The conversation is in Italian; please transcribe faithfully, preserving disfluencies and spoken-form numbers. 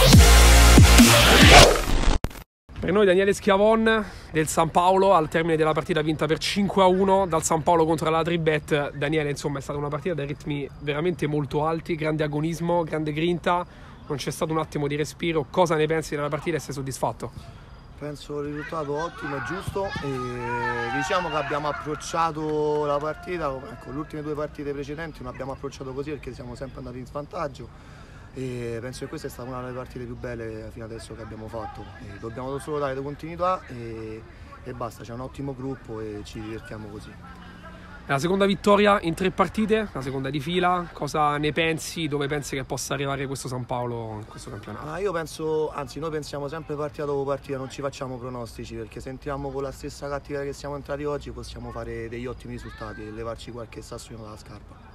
Per noi Daniele Schiavon del San Paolo al termine della partita vinta per cinque a uno dal San Paolo contro la Tribet. Daniele, insomma, è stata una partita dai ritmi veramente molto alti, grande agonismo, grande grinta, non c'è stato un attimo di respiro. Cosa ne pensi della partita e sei soddisfatto? Penso il risultato ottimo e giusto, e diciamo che abbiamo approcciato la partita, ecco, le ultime due partite precedenti non abbiamo approcciato così perché siamo sempre andati in svantaggio. E penso che questa è stata una delle partite più belle fino adesso che abbiamo fatto. E dobbiamo solo dare continuità e, e basta, c'è un ottimo gruppo e ci divertiamo così. La seconda vittoria in tre partite, la seconda di fila, cosa ne pensi? Dove pensi che possa arrivare questo San Paolo in questo campionato? Ah, io penso, anzi noi pensiamo sempre partita dopo partita, non ci facciamo pronostici perché se entriamo con la stessa cattiveria che siamo entrati oggi possiamo fare degli ottimi risultati e levarci qualche sassolino dalla scarpa.